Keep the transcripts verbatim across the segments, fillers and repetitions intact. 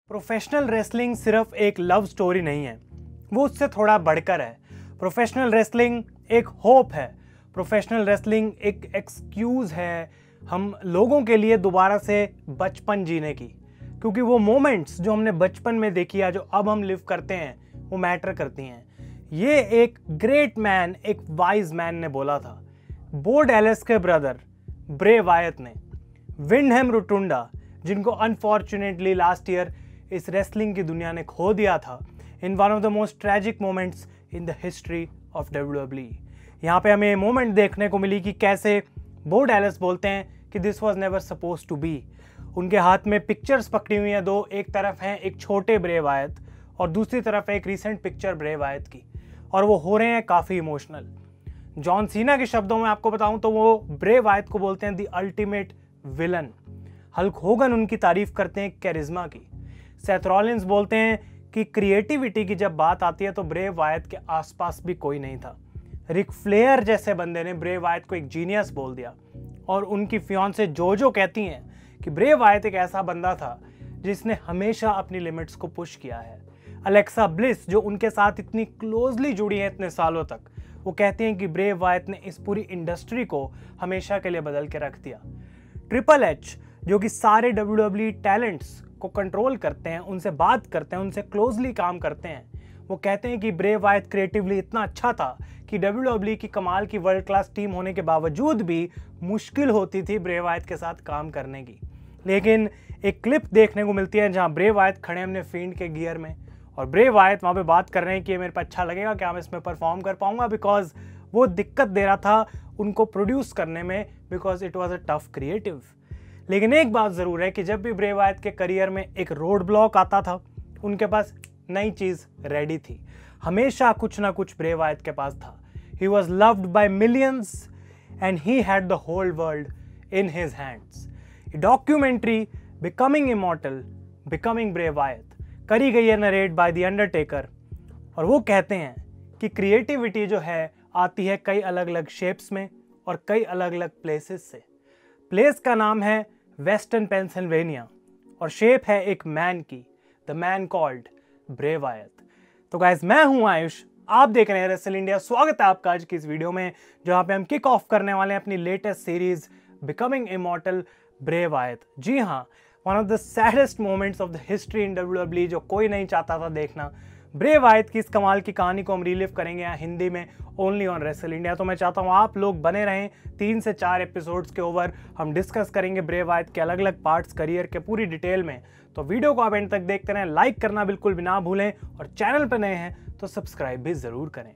Professional wrestling सिर्फ एक love story नहीं है, वो उससे थोड़ा बढ़कर है। प्रोफेशनल रेसलिंग एक होप है, प्रोफेशनल रेसलिंग एक एक्सक्यूज़ है हम लोगों के लिए दोबारा से बचपन जीने की, क्योंकि वो मोमेंट्स जो हमने बचपन में देखी है, जो अब हम लिव करते हैं, वो मैटर करती हैं। ये एक ग्रेट मैन, एक वाइज मैन ने बोला था। बो डैलस के ब्रदर ब्रे वायत ने, विंडहम रोटुंडा, जिनको अनफॉर्चुनेटली लास्ट ईयर इस रेसलिंग की दुनिया ने खो दिया था in one of the most tragic moments in the history of W W E. यहाँ पे हमें मोमेंट देखने को मिली कि कैसे बो डैलस बोलते हैं कि this was never suppose to be. उनके हाथ में पिक्चर्स पकड़ी हुई हैं दो, एक तरफ हैं एक छोटे ब्रे वायत और दूसरी तरफ है एक रिसेंट पिक्चर ब्रे वायत की, और वो हो रहे हैं काफ़ी इमोशनल। जॉन सीना के शब्दों में आपको बताऊं तो वो ब्रे वायत को बोलते हैं the ultimate villain. Hulk Hogan उनकी तारीफ करते हैं कैरिज्मा की। सेथ रॉलिंस बोलते हैं कि क्रिएटिविटी की जब बात आती है तो ब्रे वायत के आसपास भी कोई नहीं था। रिक फ्लेयर जैसे बंदे ने ब्रे वायत को एक जीनियस बोल दिया, और उनकी फियांसे जोजो कहती हैं कि ब्रे वायत एक ऐसा बंदा था जिसने हमेशा अपनी लिमिट्स को पुश किया है। अलेक्सा ब्लिस, जो उनके साथ इतनी क्लोजली जुड़ी हैं इतने सालों तक, वो कहते हैं कि ब्रे वायत ने इस पूरी इंडस्ट्री को हमेशा के लिए बदल के रख दिया। ट्रिपल एच, जो कि सारे डब्ल्यू डब्ल्यू ई टैलेंट्स को कंट्रोल करते हैं, उनसे बात करते हैं, उनसे क्लोजली काम करते हैं, वो कहते हैं कि ब्रे वायत क्रिएटिवली इतना अच्छा था कि डब्ल्यू डब्ल्यू ई की कमाल की वर्ल्ड क्लास टीम होने के बावजूद भी मुश्किल होती थी ब्रे वायत के साथ काम करने की। लेकिन एक क्लिप देखने को मिलती है जहां ब्रे वायत खड़े हैं अपने फील्ड के गियर में, और ब्रे वायत वहां पे बात कर रहे हैं कि मेरे पे अच्छा लगेगा, क्या मैं इसमें परफॉर्म कर पाऊंगा, बिकॉज वो दिक्कत दे रहा था उनको प्रोड्यूस करने में, because it was a tough creative. लेकिन एक बात ज़रूर है कि जब भी ब्रे वायत के करियर में एक रोड ब्लॉक आता था, उनके पास नई चीज़ रेडी थी। हमेशा कुछ ना कुछ ब्रे वायत के पास था। He was loved by millions and he had the whole world in his hands. Documentary becoming immortal, becoming Bray Wyatt करी गई है नरेट बाय द अंडरटेकर, और वो कहते हैं कि क्रिएटिविटी जो है आती है कई अलग अलग शेप्स में और कई अलग अलग प्लेसेस से। प्लेस का नाम है वेस्टर्न पेंसिल्वेनिया और शेप है एक मैन की, द मैन कॉल्ड ब्रे वायत। तो गाइस, मैं हूं आयुष, आप देख रहे हैं रेसल इंडिया। स्वागत है आपका आज की इस वीडियो में, जहां पे हम किक ऑफ करने वाले हैं अपनी latest series becoming immortal Bray Wyatt. जी हाँ, one of the saddest moments of the history in W W E, जो कोई नहीं चाहता था देखना। ब्रे वायत की इस कमाल की कहानी को हम रिलीव करेंगे यहाँ हिंदी में, ओनली ऑन रेसल इंडिया। तो मैं चाहता हूँ आप लोग बने रहें। तीन से चार एपिसोड्स के ओवर हम डिस्कस करेंगे ब्रे वायत के अलग अलग पार्ट्स करियर के पूरी डिटेल में। तो वीडियो को आप एंड तक देखते रहें, लाइक करना बिल्कुल भी ना भूलें, और चैनल पर नए हैं तो सब्सक्राइब भी जरूर करें।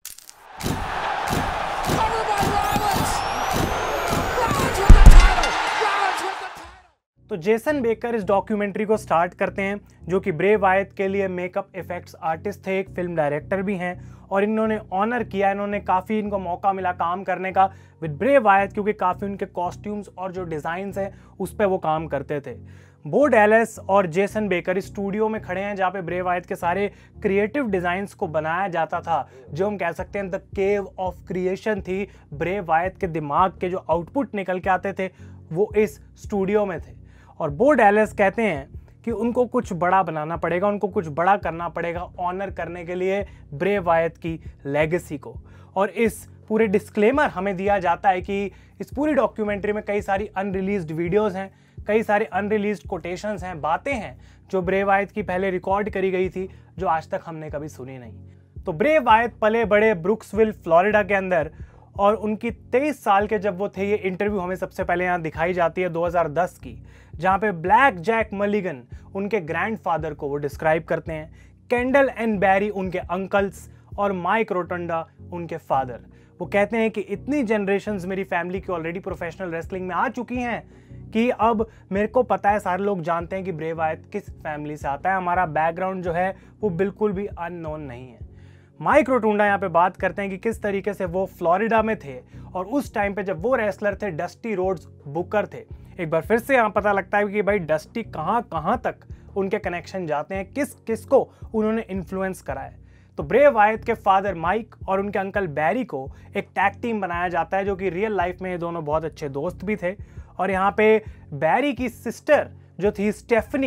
तो जेसन बेकर इस डॉक्यूमेंट्री को स्टार्ट करते हैं, जो कि ब्रे वायत के लिए मेकअप इफेक्ट्स आर्टिस्ट थे, एक फिल्म डायरेक्टर भी हैं, और इन्होंने ऑनर किया, इन्होंने काफ़ी इनको मौका मिला काम करने का विद ब्रे वायत, क्योंकि काफ़ी उनके कॉस्ट्यूम्स और जो डिज़ाइंस हैं उस पर वो काम करते थे। बो डैलस और जेसन बेकर इस स्टूडियो में खड़े हैं जहाँ पे ब्रे वायत के सारे क्रिएटिव डिज़ाइंस को बनाया जाता था, जो हम कह सकते हैं द केव ऑफ क्रिएशन थी। ब्रे वायत के दिमाग के जो आउटपुट निकल के आते थे वो इस स्टूडियो में थे। और बो डैलस कहते हैं कि उनको कुछ बड़ा बनाना पड़ेगा, उनको कुछ बड़ा करना पड़ेगा ऑनर करने के लिए ब्रे वायत की लेगेसी को। और इस पूरे डिस्क्लेमर हमें दिया जाता है कि इस पूरी डॉक्यूमेंट्री में कई सारी अनरिलीज्ड वीडियोस हैं, कई सारे अनरिलीज्ड कोटेशंस हैं, बातें हैं जो ब्रे वायत की पहले रिकॉर्ड करी गई थी, जो आज तक हमने कभी सुनी नहीं। तो ब्रे वायत पले बड़े ब्रुक्सविल फ्लोरिडा के अंदर, और उनकी तेईस साल के जब वो थे, ये इंटरव्यू हमें सबसे पहले यहाँ दिखाई जाती है दो हज़ार दस की, जहाँ पे ब्लैक जैक मलिगन उनके ग्रैंडफादर को वो डिस्क्राइब करते हैं, कैंडल एंड बैरी उनके अंकल्स, और माइक रोटंडा उनके फादर। वो कहते हैं कि इतनी जनरेशन्स मेरी फैमिली की ऑलरेडी प्रोफेशनल रेसलिंग में आ चुकी हैं कि अब मेरे को पता है, सारे लोग जानते हैं कि ब्रे वायत किस फैमिली से आता है। हमारा बैकग्राउंड जो है वो बिल्कुल भी अननोन नहीं है। माइक रोटुंडा यहाँ पे बात करते हैं कि किस तरीके से वो फ्लोरिडा में थे, और उस टाइम पे जब वो रेसलर थे, डस्टी रोड्स बुकर थे। एक बार फिर से यहाँ पता लगता है कि भाई डस्टी कहाँ कहाँ तक उनके कनेक्शन जाते हैं, किस किस को उन्होंने इन्फ्लुएंस करा है। तो ब्रे वायत के फादर माइक और उनके अंकल बैरी को एक टैग टीम बनाया जाता है, जो कि रियल लाइफ में ये दोनों बहुत अच्छे दोस्त भी थे। और यहाँ पे बैरी की सिस्टर जो थी स्टेफनी,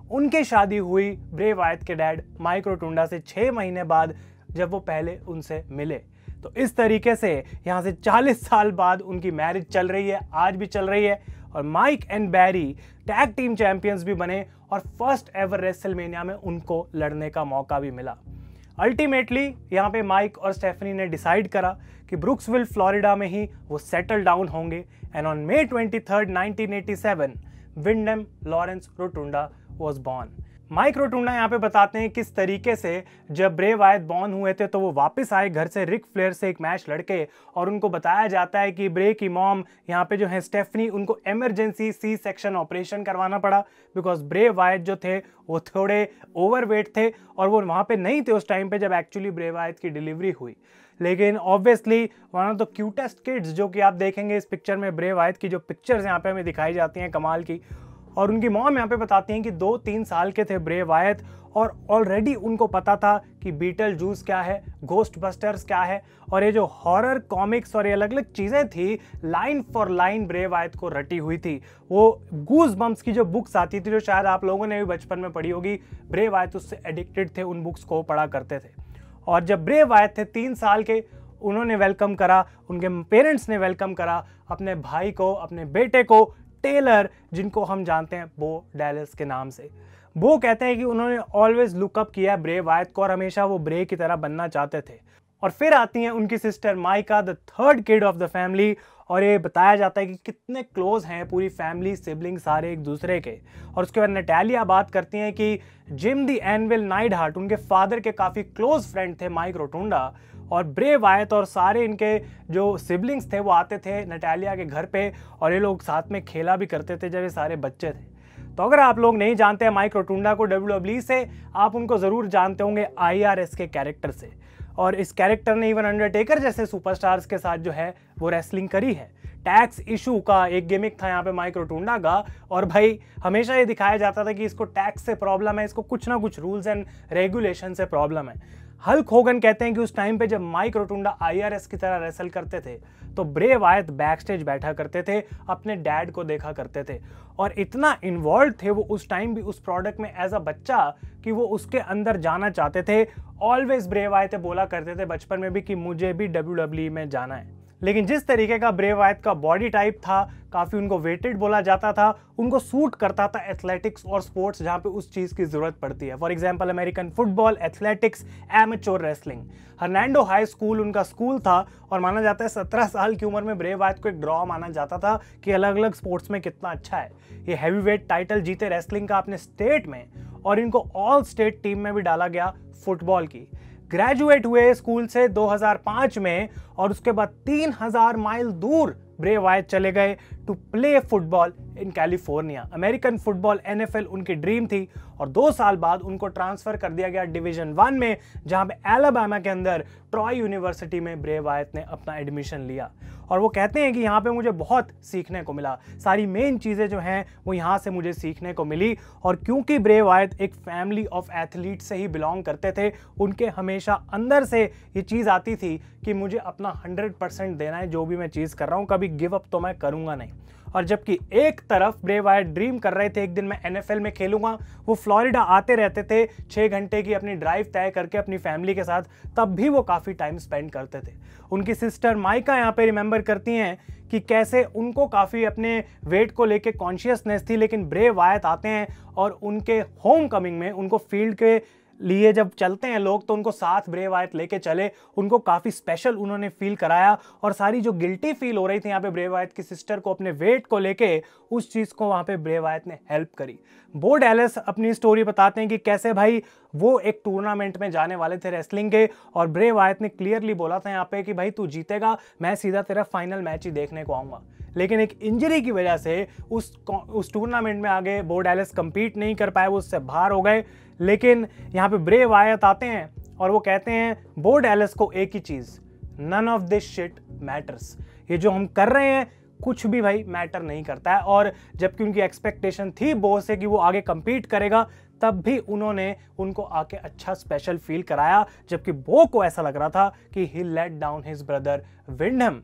उनकी शादी हुई ब्रे वायत के डैड माइक रोटुंडा से छः महीने बाद, जब वो पहले उनसे मिले। तो इस तरीके से यहाँ से चालीस साल बाद उनकी मैरिज चल रही है, आज भी चल रही है, और Mike and Barry tag team champions भी बने और फर्स्ट एवर रेसलमेनिया में उनको लड़ने का मौका भी मिला। अल्टीमेटली यहाँ पे माइक और स्टेफनी ने डिसाइड करा कि ब्रुक्सविल फ्लोरिडा में ही वो सेटल डाउन होंगे, and on May twenty third nineteen eighty seven Windham Lawrence Rotunda was born. Mike Rotunda यहाँ पे बताते हैं किस तरीके से जब ब्रे वायत बॉर्न हुए थे तो वो वापस आए घर से रिक फ्लेयर से एक मैच लड़के, और उनको बताया जाता है कि ब्रे की मॉम यहाँ पे जो है स्टेफनी, उनको इमरजेंसी सी सेक्शन ऑपरेशन करवाना पड़ा बिकॉज ब्रे वायत जो थे वो थोड़े ओवरवेट थे और वो वहाँ पे नहीं थे उस टाइम पे जब एक्चुअली ब्रे वायत की डिलीवरी हुई। लेकिन obviously one of the cutest kids, जो कि आप देखेंगे इस पिक्चर में, ब्रे वायत की जो पिक्चर्स यहाँ पे हमें दिखाई जाती हैं कमाल की, और उनकी मॉम यहाँ पे बताती हैं कि दो तीन साल के थे ब्रे वायत और ऑलरेडी उनको पता था कि बीटल जूस क्या है, घोस्ट बस्टर्स क्या है, और ये जो हॉरर कॉमिक्स और ये अलग अलग चीज़ें थी लाइन फॉर लाइन ब्रे वायत को रटी हुई थी। वो गूज बम्प्स की जो बुक्स आती थी जो शायद आप लोगों ने भी बचपन में पढ़ी होगी, ब्रे वायत उससे एडिक्टेड थे, उन बुक्स को पढ़ा करते थे। और जब ब्रे वायत थे तीन साल के, उन्होंने वेलकम करा, उनके पेरेंट्स ने वेलकम करा अपने भाई को, अपने बेटे को, टेलर, जिनको हम जानते हैं बो डैलस के नाम से। वो कहते हैं कि उन्होंने ऑलवेज लुकअप किया ब्रे वायत को और हमेशा वो ब्रे की तरह बनना चाहते थे। और फिर आती हैं उनकी sister Mika, the third kid of the family, और ये बताया जाता है कि कितने क्लोज हैं पूरी फैमिली, सिबलिंग सारे एक दूसरे के। और उसके बाद नटालिया बात करती हैं कि जिम दी एनविल नाइडहार्ट उनके फादर के काफ़ी क्लोज फ्रेंड थे माइक रोटुंडा, और ब्रे वायत और सारे इनके जो सिबलिंग्स थे वो आते थे नटालिया के घर पे, और ये लोग साथ में खेला भी करते थे जब ये सारे बच्चे थे। तो अगर आप लोग नहीं जानते हैं माइक रोटुंडा को डब्ल्यू डब्ल्यू ई से, आप उनको ज़रूर जानते होंगे आई आर एस के कैरेक्टर से, और इस कैरेक्टर ने इवन अंडरटेकर जैसे सुपरस्टार्स के साथ जो है वो रेसलिंग करी है। टैक्स इशू का एक गिमिक था यहाँ पे माइक रोटुंडा का, और भाई हमेशा ये दिखाया जाता था कि इसको टैक्स से प्रॉब्लम है, इसको कुछ ना कुछ रूल्स एंड रेगुलेशन से प्रॉब्लम है। हल्क होगन कहते हैं कि उस टाइम पे जब Mike Rotunda I R S की तरह रेसल करते थे तो ब्रे वायत बैक स्टेज बैठा करते थे, अपने डैड को देखा करते थे, और इतना इन्वॉल्व थे वो उस टाइम भी उस प्रोडक्ट में एज अ बच्चा कि वो उसके अंदर जाना चाहते थे। ऑलवेज ब्रे वायत बोला करते थे बचपन में भी कि मुझे भी डब्ल्यू डब्ल्यू ई में जाना है। लेकिन जिस तरीके का ब्रे वायत का बॉडी टाइप था, काफ़ी उनको वेटेड बोला जाता था, उनको सूट करता था एथलेटिक्स और स्पोर्ट्स जहाँ पे उस चीज़ की ज़रूरत पड़ती है। For example American football, athletics, amateur wrestling. Hernando high school उनका स्कूल था, और माना जाता है सत्रह साल की उम्र में ब्रे वायत को एक ड्रॉ माना जाता था कि अलग अलग स्पोर्ट्स में कितना अच्छा है। ये हैवी वेट टाइटल जीते रेसलिंग का अपने स्टेट में, और इनको ऑल स्टेट टीम में भी डाला गया फुटबॉल की। ग्रेजुएट हुए स्कूल से दो हज़ार पाँच में, और उसके बाद तीन हज़ार माइल दूर ब्रे वायत चले गए to play football in California. American football N F L उनकी ड्रीम थी, और दो साल बाद उनको ट्रांसफर कर दिया गया डिवीजन वन में, जहां पे एलाबामा के अंदर ट्रॉय यूनिवर्सिटी में ब्रे वायत ने अपना एडमिशन लिया। और वो कहते हैं कि यहाँ पे मुझे बहुत सीखने को मिला, सारी मेन चीज़ें जो हैं वो यहाँ से मुझे सीखने को मिली। और क्योंकि ब्रे वायत एक फैमिली ऑफ एथलीट से ही बिलोंग करते थे, उनके हमेशा अंदर से ये चीज़ आती थी कि मुझे अपना हंड्रेड परसेंट देना है, जो भी मैं चीज़ कर रहा हूँ कभी गिव अप तो मैं करूँगा नहीं। और जबकि एक तरफ ब्रे वायत ड्रीम कर रहे थे एक दिन मैं एन एफ एल में खेलूंगा, वो फ्लोरिडा आते रहते थे छः घंटे की अपनी ड्राइव तय करके अपनी फैमिली के साथ, तब भी वो काफ़ी टाइम स्पेंड करते थे। उनकी सिस्टर माइका यहाँ पे रिमेंबर करती हैं कि कैसे उनको काफ़ी अपने वेट को लेके कॉन्शियसनेस थी, लेकिन ब्रे वायत आते हैं और उनके होम कमिंग में उनको फील्ड के लिए जब चलते हैं लोग तो उनको साथ ब्रे वायत लेके चले, उनको काफ़ी स्पेशल उन्होंने फील कराया। और सारी जो गिल्टी फील हो रही थी यहाँ पे ब्रे वायत की सिस्टर को अपने वेट को लेके, उस चीज़ को वहाँ पे ब्रे वायत ने हेल्प करी। बो डैलस अपनी स्टोरी बताते हैं कि कैसे भाई वो एक टूर्नामेंट में जाने वाले थे रेसलिंग के, और ब्रे वायत ने क्लियरली बोला था यहाँ पे कि भाई तू जीतेगा, मैं सीधा तेरा फाइनल मैच ही देखने को आऊँगा। लेकिन एक इंजरी की वजह से उस उस टूर्नामेंट में आगे बो डैलस कंपीट नहीं कर पाए, वो उससे बाहर हो गए। लेकिन यहाँ पे ब्रे वायत आते हैं और वो कहते हैं बो डैलस को एक ही चीज़, none of this shit matters, ये जो हम कर रहे हैं कुछ भी भाई मैटर नहीं करता है। और जबकि उनकी एक्सपेक्टेशन थी बो से कि वो आगे कंपीट करेगा, तब भी उन्होंने उनको आके अच्छा स्पेशल फील कराया, जबकि बो को ऐसा लग रहा था कि he let down his brother Windham.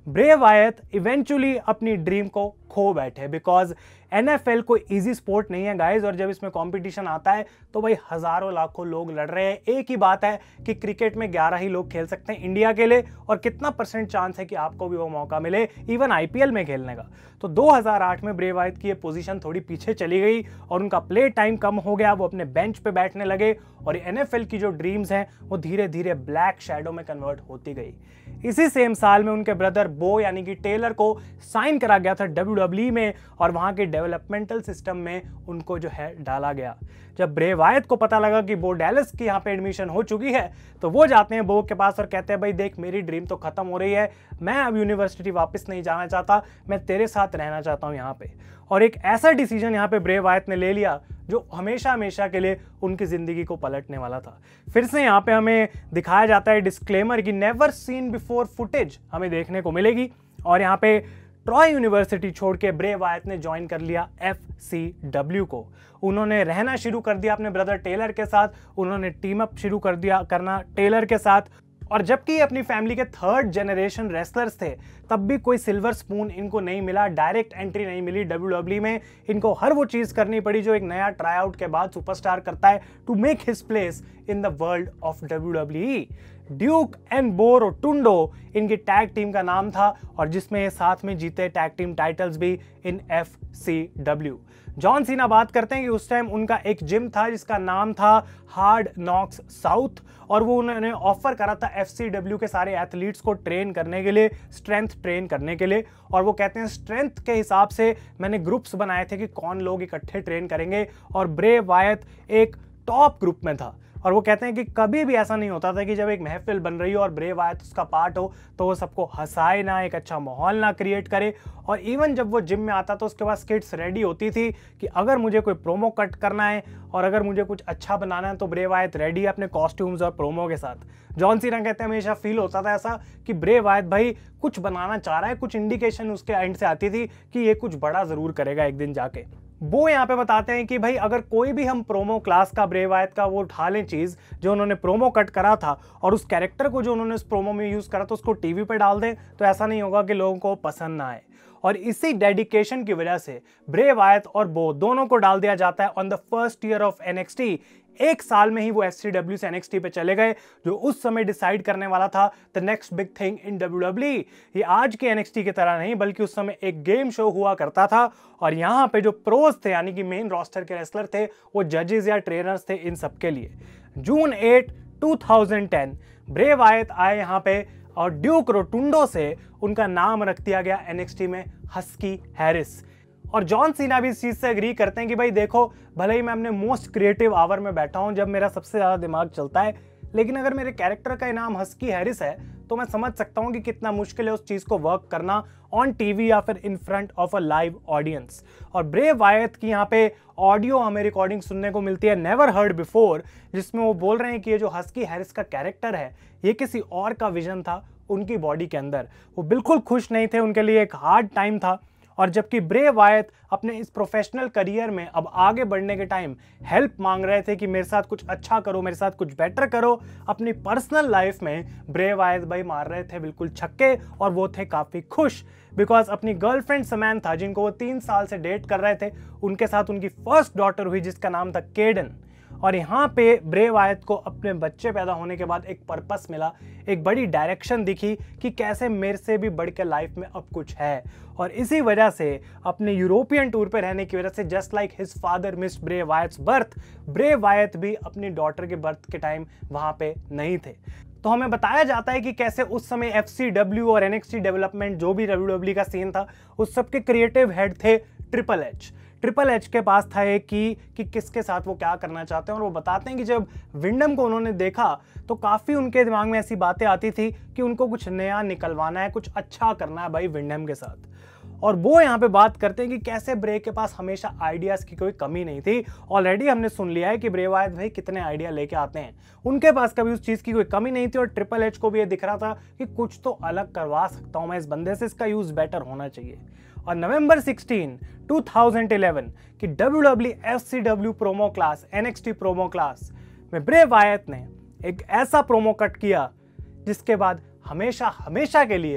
Bray Wyatt eventually अपनी ड्रीम को खो बैठे, बिकॉज एनएफएल कोई इजी स्पोर्ट नहीं है गाइज, और जब इसमें कंपटीशन आता है तो भाई हजारों लाखों लोग लड़ रहे हैं। एक ही बात है कि क्रिकेट में ग्यारह ही लोग खेल सकते हैं इंडिया के लिए, और कितना परसेंट चांस है कि आपको भी वो मौका मिले इवन आईपीएल में खेलने का। तो दो हज़ार आठ में ब्रे वायत की ये पोजीशन थोड़ी पीछे चली गई और उनका प्ले टाइम कम हो गया, वो अपने बेंच पे बैठने लगे और एनएफएल की जो ड्रीम्स हैं वो धीरे धीरे ब्लैक शैडो में कन्वर्ट होती गई। इसी सेम साल में उनके ब्रदर बो यानी कि टेलर को साइन करा गया था डब्ल्यूडब्ल्यूई में, और वहां के डेवलपमेंटल सिस्टम में उनको जो है डाला गया। जब ब्रे वायत को पता लगा कि बो डैलस की यहाँ पे एडमिशन हो चुकी है, तो वो जाते हैं बो के पास और कहते हैं भाई देख, मेरी ड्रीम तो खत्म हो रही है, मैं अब यूनिवर्सिटी वापस नहीं जाना चाहता, मैं तेरे साथ रहना चाहता हूँ यहाँ पे। और एक ऐसा डिसीजन यहाँ पे ब्रे वायत ने ले लिया जो हमेशा हमेशा के लिए उनकी जिंदगी को पलटने वाला था। फिर से यहाँ पे हमें दिखाया जाता है डिस्क्लेमर की नेवर सीन बिफोर फुटेज हमें देखने को मिलेगी, और यहाँ पे ट्रॉय यूनिवर्सिटी छोड़ के ब्रे वायत ने ज्वाइन कर लिया एफ सी डब्ल्यू को। उन्होंने रहना शुरू कर दिया अपने ब्रदर टेलर के साथ, उन्होंने टीम अप शुरू कर दिया करना टेलर के साथ, और जबकि अपनी फैमिली के थर्ड जनरेशन रेसलर्स थे तब भी कोई सिल्वर स्पून इनको नहीं मिला, डायरेक्ट एंट्री नहीं मिली डब्ल्यूडब्ल्यूई में। इनको हर वो चीज करनी पड़ी जो एक नया ट्राई आउट के बाद सुपरस्टार करता है to make his place in the world of WWE. Duke and Bo Rotundo इनकी टैग टीम का नाम था, और जिसमें ये साथ में जीते टैग टीम टाइटल्स भी in F C W. John Cena बात करते हैं कि उस टाइम उनका एक जिम था जिसका नाम था हार्ड नॉक्स साउथ, और वो उन्होंने ऑफर करा था एफ सी डब्ल्यू के सारे एथलीट्स को ट्रेन करने के लिए, स्ट्रेंथ ट्रेन करने के लिए। और वो कहते हैं स्ट्रेंथ के हिसाब से मैंने ग्रुप्स बनाए थे कि कौन लोग इकट्ठे ट्रेन करेंगे, और ब्रे वायत एक टॉप ग्रुप में था। और वो कहते हैं कि कभी भी ऐसा नहीं होता था कि जब एक महफिल बन रही हो और ब्रे वायत उसका पार्ट हो तो वो सबको हंसाए ना, एक अच्छा माहौल ना क्रिएट करे। और इवन जब वो जिम में आता तो उसके बाद स्किट्स रेडी होती थी कि अगर मुझे कोई प्रोमो कट करना है और अगर मुझे कुछ अच्छा बनाना है तो ब्रे वायत रेडी है अपने कॉस्ट्यूम्स और प्रोमो के साथ। जॉन सीना कहते हैं हमेशा फील होता था ऐसा कि ब्रे वायत भाई कुछ बनाना चाह रहा है, कुछ इंडिकेशन उसके एंड से आती थी कि ये कुछ बड़ा जरूर करेगा एक दिन जाके। वो यहाँ पे बताते हैं कि भाई अगर कोई भी हम प्रोमो क्लास का ब्रे वायत का वो उठा लें चीज जो उन्होंने प्रोमो कट करा था, और उस कैरेक्टर को जो उन्होंने उस प्रोमो में यूज करा तो उसको टीवी पे डाल दें, तो ऐसा नहीं होगा कि लोगों को पसंद ना आए। और इसी डेडिकेशन की वजह से ब्रे वायत और बो दोनों को डाल दिया जाता है on the first year of NXT. एक साल में ही वो एफसीडब्ल्यू से एनएक्सटी पे चले गए, जो उस समय डिसाइड करने वाला था the next big thing in WWE. ये आज के एनएक्सटी की तरह नहीं, बल्कि उस समय एक गेम शो हुआ करता था, और यहाँ पे जो प्रोज थे यानी कि मेन रोस्टर के रेसलर थे वो जजेस या ट्रेनर्स थे इन सबके लिए। June eight two thousand ten Bray Wyatt आए यहाँ पे, और ड्यूक रोटुंडो से उनका नाम रख दिया गया एनएक्सटी में हस्की हैरिस। और जॉन सीना भी इस चीज से एग्री करते हैं कि भाई देखो, भले ही मैं अपने मोस्ट क्रिएटिव आवर में बैठा हूं जब मेरा सबसे ज्यादा दिमाग चलता है, लेकिन अगर मेरे कैरेक्टर का नाम हस्की हैरिस है तो मैं समझ सकता हूं कि कितना मुश्किल है उस चीज को वर्क करना ऑन टीवी या फिर in front of a live audience. और ब्रे वायत की यहाँ पे ऑडियो हमें रिकॉर्डिंग सुनने को मिलती है नेवर हर्ड बिफोर, जिसमें वो बोल रहे हैं कि ये जो हस्की हैरिस का कैरेक्टर है ये किसी और का विजन था उनकी बॉडी के अंदर। वो बिल्कुल खुश नहीं थे, उनके लिए एक हार्ड टाइम था। और जबकि ब्रे वायत अपने इस प्रोफेशनल करियर में अब आगे बढ़ने के टाइम हेल्प मांग रहे थे कि मेरे साथ कुछ अच्छा करो, मेरे साथ कुछ बेटर करो, अपनी पर्सनल लाइफ में ब्रे वायत भाई मार रहे थे बिल्कुल छक्के, और वो थे काफी खुश बिकॉज अपनी गर्लफ्रेंड समैंथा जिनको वो तीन साल से डेट कर रहे थे, उनके साथ उनकी फर्स्ट डॉटर हुई जिसका नाम था केडन। और यहाँ पे ब्रे वायत को अपने बच्चे पैदा होने के बाद एक पर्पस मिला, एक बड़ी डायरेक्शन दिखी कि कैसे मेरे से भी बढ़ के लाइफ में अब कुछ है। और इसी वजह से अपने यूरोपियन टूर पे रहने की वजह से just like his father miss Bray Wyatt's birth, ब्रे वायत भी अपनी डॉटर के बर्थ के टाइम वहां पे नहीं थे। तो हमें बताया जाता है कि कैसे उस समय एफसीडब्ल्यू और एनएक्सटी डेवलपमेंट जो भी डब्ल्यूडब्ल्यूई का सीन था उस सबके क्रिएटिव हेड थे ट्रिपल एच। ट्रिपल एच के पास था एक की कि किसके साथ वो क्या करना चाहते हैं, और वो बताते हैं कि जब विंडम को उन्होंने देखा तो काफ़ी उनके दिमाग में ऐसी बातें आती थी कि उनको कुछ नया निकलवाना है, कुछ अच्छा करना है भाई विंडम के साथ। और वो यहाँ पे बात करते हैं कि कैसे ब्रे के पास हमेशा आइडियाज़ की कोई कमी नहीं थी। ऑलरेडी हमने सुन लिया है कि ब्रे वायत भाई कितने आइडिया लेके आते हैं, उनके पास कभी उस चीज़ की कोई कमी नहीं थी। और ट्रिपल एच को भी ये दिख रहा था कि कुछ तो अलग करवा सकता हूँ मैं इस बंदे से, इसका यूज़ बेटर होना चाहिए। और November sixteen two thousand eleven की WWE FCW promo class, NXT promo class में ब्रे वायत ने एक ऐसा प्रोमो कट किया जिसके बाद हमेशा हमेशा के लिए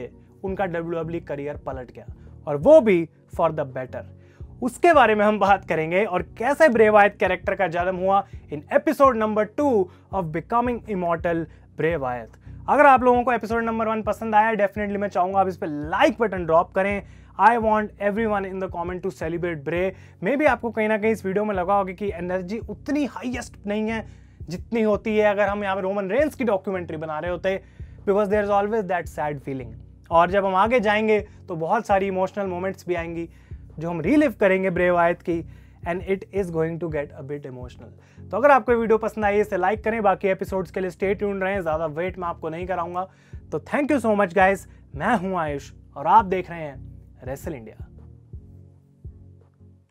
उनका डब्ल्यू डब्ल्यू ई करियर पलट गया, और वो भी फॉर द बेटर। उसके बारे में हम बात करेंगे और कैसे ब्रे वायत कैरेक्टर का जन्म हुआ in episode number two of becoming immortal Bray Wyatt. अगर आप लोगों को एपिसोड नंबर वन पसंद आया, डेफिनेटली मैं चाहूंगा आप इस पे लाइक बटन ड्रॉप करें। I want every one in the comment to celebrate Bray. May be आपको कहीं ना कहीं इस वीडियो में लगा होगा कि एनर्जी उतनी हाईएस्ट नहीं है जितनी होती है अगर हम यहाँ पे रोमन रेंस की डॉक्यूमेंट्री बना रहे होते, because there is always that sad feeling. और जब हम आगे जाएंगे तो बहुत सारी इमोशनल मोमेंट्स भी आएंगी जो हम रीलिव करेंगे ब्रे वायत की, and it is going to get a bit emotional. तो अगर आपको वीडियो पसंद आई इसे लाइक करें, बाकी एपिसोड्स के लिए स्टे ट्यून्ड रहें, ज्यादा वेट मैं आपको नहीं कराऊंगा। तो thank you so much guys, मैं हूं आयुष और आप देख रहे हैं रेसल इंडिया।